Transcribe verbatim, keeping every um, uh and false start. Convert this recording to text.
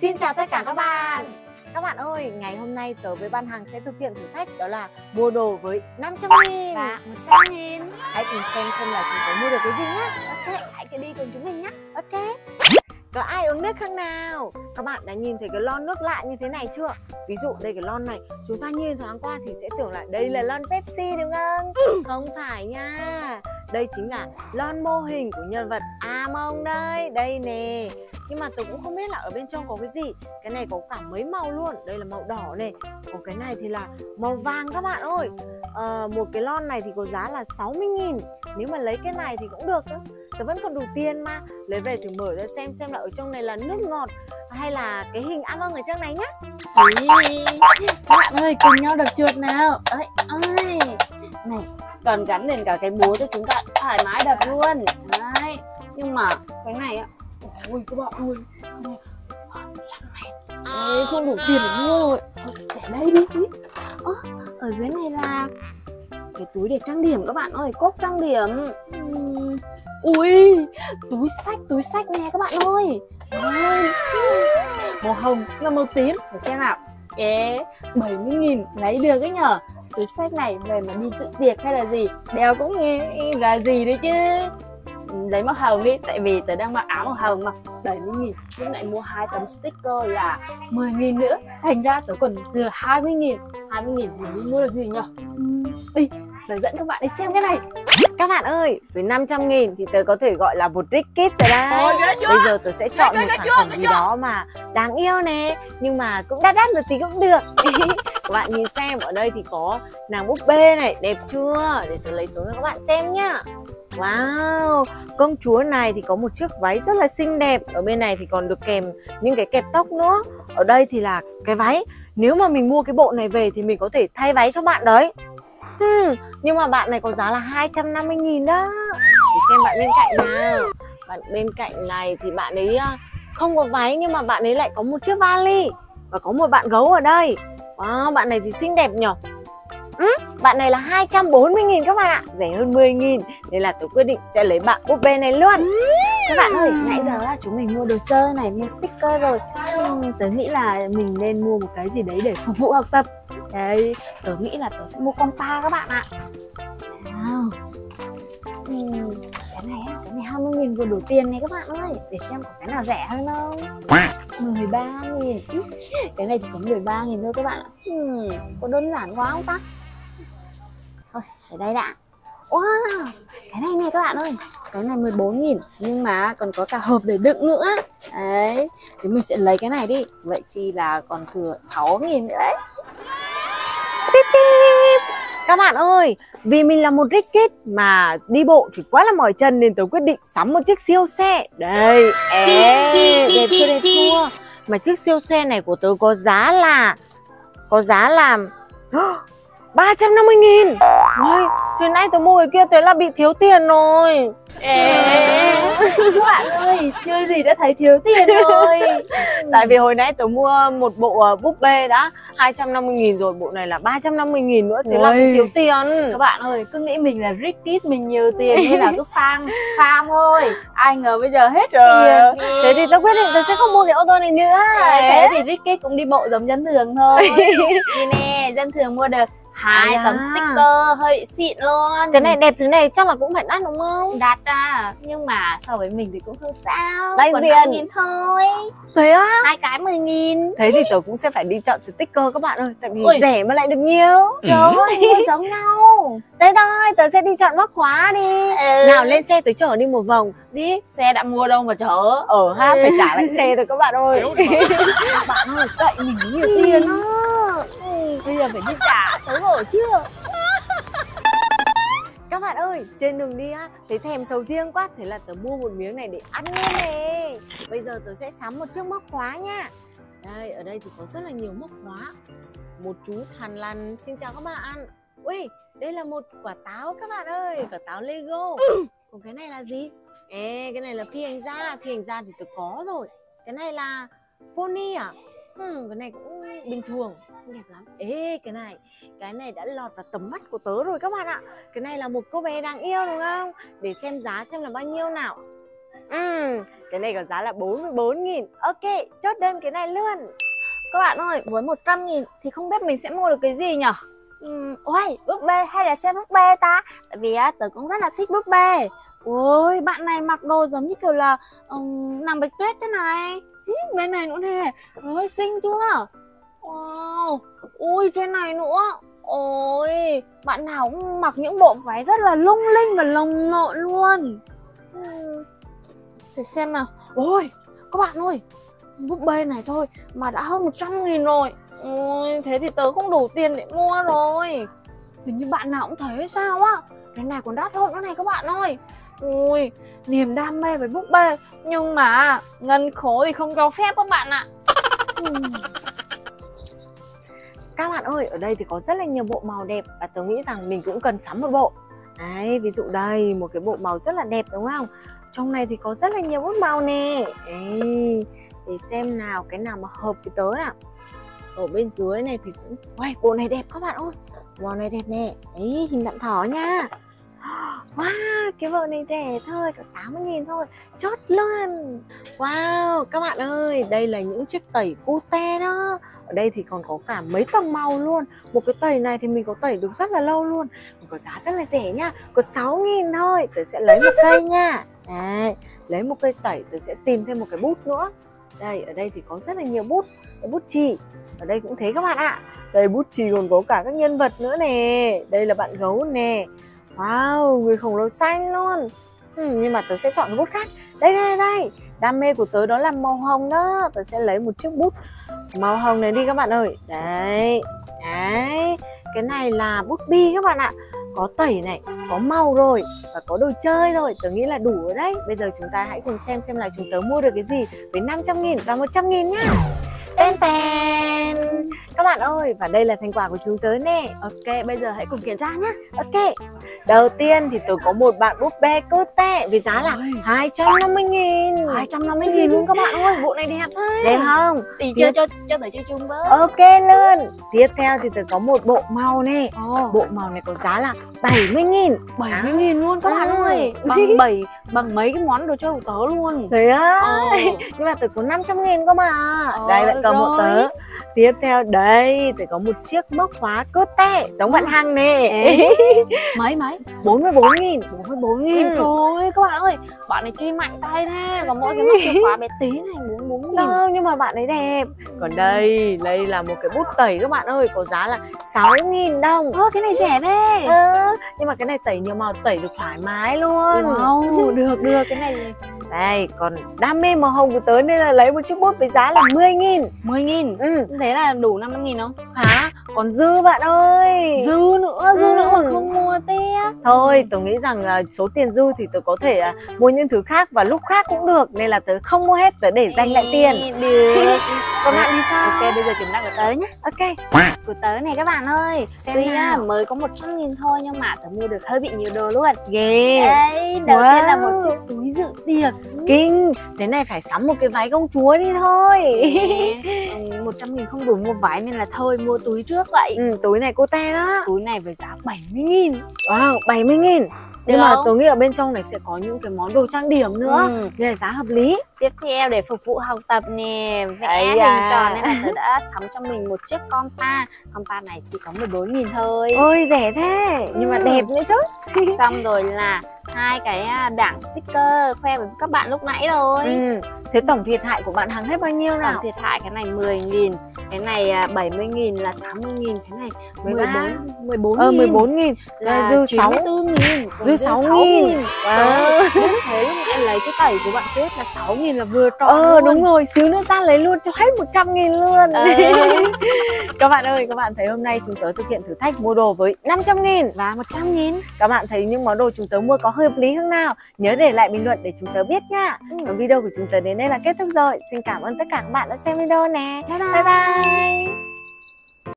Xin chào tất cả các bạn. Các bạn ơi, ngày hôm nay tớ với Ban Hằng sẽ thực hiện thử thách đó là mua đồ với năm trăm nghìn và một trăm nghìn. Hãy cùng xem xem là chúng ta mua được cái gì nhé. Ok, hãy cứ đi cùng chúng mình nhé. Ok. Có ai uống nước không nào? Các bạn đã nhìn thấy cái lon nước lạ như thế này chưa? Ví dụ đây cái lon này, chúng ta nhìn thoáng qua thì sẽ tưởng là đây là lon Pepsi đúng không? Ừ. Không phải nha. Đây chính là lon mô hình của nhân vật Among đây. Đây nè. Nhưng mà tôi cũng không biết là ở bên trong có cái gì. Cái này có cả mấy màu luôn. Đây là màu đỏ này. Còn cái này thì là màu vàng các bạn ơi. à, Một cái lon này thì có giá là sáu mươi nghìn. Nếu mà lấy cái này thì cũng được đó. Tớ vẫn còn đủ tiền mà. Lấy về thử mở ra xem xem là ở trong này là nước ngọt hay là cái hình Among ở trong này nhá. Ý, các bạn ơi, cùng nhau đập chuột nào. Ơi, ơi. Này, còn gắn lên cả cái búa cho chúng ta thoải mái đập luôn. Đấy. Nhưng mà cái này á, ôi các bạn ơi, cái này hơn trăm nghìn. Ê, không đủ tiền để mua rồi. Thôi, để đây đi. Ơ, ở dưới này là cái túi để trang điểm các bạn ơi, cốc trang điểm. Uhm. Ui, túi sách, túi sách nè các bạn ơi. Ôi, màu hồng và màu tím. Để xem nào. Ê, bảy mươi nghìn lấy được ấy nhở. Túi sách này về mà đi dự tiệc hay là gì, đeo cũng nghe là gì đấy chứ. Lấy màu hồng đi, tại vì tớ đang mặc áo màu hồng mà. Bảy mươi nghìn, lúc này mua hai tấm sticker là mười nghìn nữa. Thành ra tớ còn thừa hai mươi nghìn. Hai mươi nghìn thì đi mua được gì nhở? Đi, tớ dẫn các bạn đi xem cái này. Các bạn ơi, với năm trăm nghìn thì tớ có thể gọi là một trick kit rồi đấy. Bây giờ tớ sẽ chọn một sản phẩm gì đó mà đáng yêu nè, nhưng mà cũng đắt đắt một tí cũng được. Các bạn nhìn xem, ở đây thì có nàng búp bê này, đẹp chưa? Để tớ lấy xuống cho các bạn xem nhá. Wow, công chúa này thì có một chiếc váy rất là xinh đẹp. Ở bên này thì còn được kèm những cái kẹp tóc nữa. Ở đây thì là cái váy. Nếu mà mình mua cái bộ này về thì mình có thể thay váy cho bạn đấy. Hmm, nhưng mà bạn này có giá là hai trăm năm mươi nghìn đó. Để xem bạn bên cạnh nào. Bạn bên cạnh này thì bạn ấy không có váy, nhưng mà bạn ấy lại có một chiếc vali. Và có một bạn gấu ở đây. Wow, bạn này thì xinh đẹp nhỉ. Ừ, bạn này là hai trăm bốn mươi nghìn các bạn ạ. Rẻ hơn mười nghìn. Nên là tôi quyết định sẽ lấy bạn búp bê này luôn. Các bạn ơi, nãy giờ là chúng mình mua đồ chơi này, mua sticker rồi. uhm, Tớ nghĩ là mình nên mua một cái gì đấy để phục vụ học tập. Đấy, tớ nghĩ là tớ sẽ mua compa các bạn ạ. Wow. uhm, Cái này á, cái này hai mươi nghìn vừa đủ tiền này các bạn ơi. Để xem có cái nào rẻ hơn không. Mười ba nghìn. Cái này thì có mười ba nghìn thôi các bạn ạ. uhm, Có đơn giản quá không ta? Thôi, để đây đã. Wow, cái này nè các bạn ơi. Cái này mười bốn nghìn, nhưng mà còn có cả hộp để đựng nữa. Đấy, thì mình sẽ lấy cái này đi. Vậy chi là còn thừa sáu nghìn nữa đấy. Bíp bíp. Các bạn ơi, vì mình là một rich kid mà đi bộ thì quá là mỏi chân, nên tôi quyết định sắm một chiếc siêu xe. Đây, ê, đẹp chưa đẹp chưa. Mà chiếc siêu xe này của tớ có giá là Có giá là ba trăm năm mươi nghìn. Ôi, từ nãy tớ mua cái kia tớ là bị thiếu tiền rồi. Ê, các bạn ơi, chơi gì đã thấy thiếu tiền rồi. Tại vì hồi nãy tớ mua một bộ búp bê đã hai trăm năm mươi nghìn rồi, bộ này là ba trăm năm mươi nghìn nữa, thế là bị thiếu tiền. Các bạn ơi, cứ nghĩ mình là rich kid, mình nhiều tiền nên là cứ farm, farm thôi. Ai ngờ bây giờ hết Trời, tiền. thế thì tớ quyết định tớ sẽ không mua cái ô tô này nữa. Thế thì rich kid cũng đi bộ giống dân thường thôi. Như nè, dân thường mua được hai à. tấm sticker hơi bị xịn luôn. Cái này đẹp, thứ này chắc là cũng phải đắt đúng không? Đắt à, nhưng mà so với mình thì cũng không sao. Đây còn tiền hai nghìn thôi. Thế á? Hai cái mười nghìn. Thế thì tớ cũng sẽ phải đi chọn sticker các bạn ơi. Tại vì Ui, rẻ mà lại được nhiều. trời ơi, mua giống nhau. Thế thôi, tớ sẽ đi chọn móc khóa đi. Ừ. Nào lên xe tớ chở đi một vòng. Đi. Xe đã mua đâu mà chở. Ở ha, phải trả lại xe rồi các bạn ơi. Các bạn ơi, cậy mình nhiều tiền á. Ừ, bây giờ phải đi trả, xấu hổ chưa? Các bạn ơi, trên đường đi á, thấy thèm sầu riêng quá, thế là tớ mua một miếng này để ăn luôn nè. Bây giờ tớ sẽ sắm một chiếc móc khóa nha. Đây, ở đây thì có rất là nhiều móc khóa. Một chú thằn lằn, xin chào các bạn. Ui, đây là một quả táo các bạn ơi, quả táo Lego. Còn cái này là gì? Ê, cái này là phi hành gia, phi hành gia thì tớ có rồi. Cái này là pony à? Hmm, cái này cũng bình thường, không đẹp lắm. Ê, cái này, cái này đã lọt vào tầm mắt của tớ rồi các bạn ạ. Cái này là một cô bé đáng yêu đúng không? Để xem giá xem là bao nhiêu nào. Ừm, cái này có giá là bốn mươi bốn nghìn. Ok, chốt đơn cái này luôn. Các bạn ơi, với một trăm nghìn thì không biết mình sẽ mua được cái gì nhở? Uhm, ôi, búp bê hay là xem búp bê ta? Tại vì á, tớ cũng rất là thích búp bê. Ôi, bạn này mặc đồ giống như kiểu là um, nàng Bạch Tuyết thế này. Hí, bên này nữa nè. Ôi, xinh chưa? Wow, ui trên này nữa. Ôi, bạn nào cũng mặc những bộ váy rất là lung linh và lồng lộn luôn. Uhm, để xem nào. Ôi, các bạn ơi, búp bê này thôi mà đã hơn một trăm nghìn rồi. Ôi, thế thì tớ không đủ tiền để mua rồi. Hình như bạn nào cũng thấy hay sao á. Cái này còn đắt hơn nữa này các bạn ơi. Ui, niềm đam mê với búp bê, nhưng mà ngân khố thì không cho phép các bạn ạ. uhm. Các bạn ơi, ở đây thì có rất là nhiều bộ màu đẹp và tớ nghĩ rằng mình cũng cần sắm một bộ. Đấy, ví dụ đây, một cái bộ màu rất là đẹp đúng không? Trong này thì có rất là nhiều bút màu nè. Đấy, để xem nào cái nào mà hợp với tớ nào. Ở bên dưới này thì cũng Uầy, bộ này đẹp các bạn ơi. Bộ này đẹp nè. Đấy, hình đạn thỏ nha. Wow, cái bộ này rẻ thôi, có tám mươi nghìn thôi. Chốt luôn. Wow, các bạn ơi, đây là những chiếc tẩy cute đó. Ở đây thì còn có cả mấy tông màu luôn. Một cái tẩy này thì mình có tẩy được rất là lâu luôn. Có giá rất là rẻ nha, có sáu nghìn thôi. Tớ sẽ lấy một cây nha. Đấy, lấy một cây tẩy, tớ sẽ tìm thêm một cái bút nữa. Đây, ở đây thì có rất là nhiều bút. Cái bút chì, ở đây cũng thế các bạn ạ. Đây bút chì còn có cả các nhân vật nữa nè. Đây là bạn gấu nè. Wow, người khổng lồ xanh luôn. ừ, Nhưng mà tớ sẽ chọn cái bút khác. Đây đây đây, đam mê của tớ đó là màu hồng đó. Tớ sẽ lấy một chiếc bút màu hồng này đi các bạn ơi. Đấy, đấy. Cái này là bút bi các bạn ạ. Có tẩy này, có màu rồi và có đồ chơi rồi. Tớ nghĩ là đủ rồi đấy. Bây giờ chúng ta hãy cùng xem xem là chúng tớ mua được cái gì với năm trăm nghìn và một trăm nghìn nhá. Tên tên. Các bạn ơi, và đây là thành quả của chúng tớ nè. Ok, bây giờ hãy cùng kiểm tra nhé. Ok, đầu tiên thì tớ có một bạn búp bê cute với giá là hai trăm năm mươi nghìn. hai trăm năm mươi nghìn luôn các bạn ơi, bộ này đẹp thôi. Đẹp không? Thì chơi cho cho tớ chơi chung với. Ok luôn. Tiếp theo thì tớ có một bộ màu nè. oh. Bộ màu này có giá là bảy mươi nghìn. bảy mươi nghìn luôn các bạn ừ. ơi. Bằng bảy, bằng mấy cái món đồ chơi của tớ luôn. Thế á? oh. Nhưng mà tớ có năm trăm nghìn cơ mà. oh, Đây lại còn một tớ. Tiếp theo đây, tớ có một chiếc móc khóa cute giống bạn Hằng nè. Mấy mấy? bốn mươi bốn nghìn. bốn mươi bốn nghìn. ừ. Trời các bạn ơi, bạn này chơi mạnh tay thế. Còn mỗi cái móc chìa khóa bé tí này bốn mươi bốn nghìn. Đâu, nhưng mà bạn ấy đẹp. Còn đây, đây là một cái bút tẩy các bạn ơi, có giá là sáu nghìn đồng. Ơ, cái này rẻ thế. ừ, Nhưng mà cái này tẩy nhiều màu, tẩy được thoải mái luôn. Wow, được được cái này. Đây, còn đam mê màu hồng của tớ nên là lấy một chiếc bút với giá là mười nghìn. mười nghìn. ừ. Thế là đủ năm mươi nghìn không? Hả? Còn dư bạn ơi. Dư nữa, dư ừ. nữa mà không mua tiếp. Thôi, tớ nghĩ rằng là số tiền dư thì tớ có thể uh, mua những thứ khác và lúc khác cũng được. Nên là tớ không mua hết, tớ để dành lại tiền. Được. Còn bạn thì sao? Ok, bây giờ kiểm tra của tớ nhé. Ok. Của tớ này các bạn ơi. Xem Tuy nào. á, mới có một trăm nghìn thôi nhưng mà tớ mua được hơi bị nhiều đồ luôn. Ghê. Đấy, đầu Wow. tiên là một chiếc túi dự tiệc. Kinh. Thế này phải sắm một cái váy công chúa đi thôi. một trăm nghìn không đủ mua váy nên là thôi mua túi trước vậy. ừ, Túi này cô te đó. Túi này với giá bảy mươi nghìn. Wow, bảy mươi nghìn. Nhưng Được mà không? tôi nghĩ ở bên trong này sẽ có những cái món đồ trang điểm nữa. Ừ. Nên là giá hợp lý. Tiếp theo để phục vụ học tập nè, vẽ Đấy hình à. tròn nên là tớ đã sắm cho mình một chiếc compa. Compa này chỉ có mười bốn nghìn thôi. Ôi rẻ thế, nhưng mà Ừ. đẹp nữa chứ. Xong rồi là hai cái đảng sticker khoe với các bạn lúc nãy rồi. ừ. Thế tổng thiệt hại của bạn Hằng hết bao nhiêu nào? Tổng thiệt hại cái này mười nghìn, cái này bảy mươi nghìn là tám mươi nghìn, cái này mười bốn, mười bốn nghìn. Ờ, mười bốn nghìn là dư sáu. chín mươi tư nghìn. Dư sáu nghìn. Wow. Thế lúc em lấy cái tẩy của bạn Tuyết là sáu nghìn là vừa tròn. Ờ luôn. đúng rồi, xíu nữa ra lấy luôn cho hết một trăm nghìn luôn. Ờ. Các bạn ơi, các bạn thấy hôm nay chúng tớ thực hiện thử thách mua đồ với năm trăm nghìn và một trăm nghìn. Các bạn thấy những món đồ chúng tớ mua có hợp lý không nào? Nhớ để lại bình luận để chúng tớ biết nha. Ừ. Còn video của chúng tớ đến đây là kết thúc rồi. Xin cảm ơn tất cả các bạn đã xem video nè. Bye bye. Bye bye.